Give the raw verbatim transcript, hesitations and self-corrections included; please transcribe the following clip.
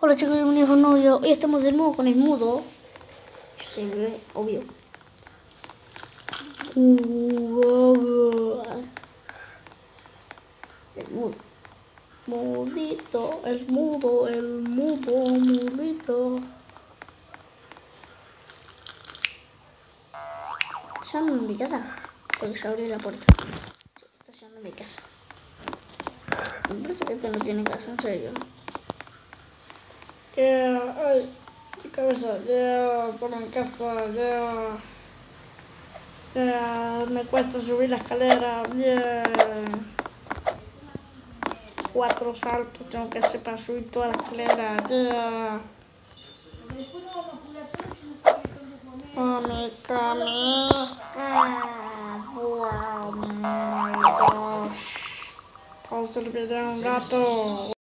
Hola chicos, bienvenidos a un nuevo video. Hoy estamos de nuevo con el mudo. Se ve obvio. El mudo. Mudito, el mudo, el mudo, mudito. ¿Está llamando en mi casa? Porque se abrió la puerta. Sí, está llamando en mi casa. Me parece que este no tiene casa, en serio. Yeah, ay, mi cabeza, yeah, estamos en casa, yeah. Yeah, me cuesta subir la escalera, yeah. Cuatro saltos tengo que hacer para subir toda la escalera, yeah. Come, come. Ah, wow, my gosh. Pausa el video un rato.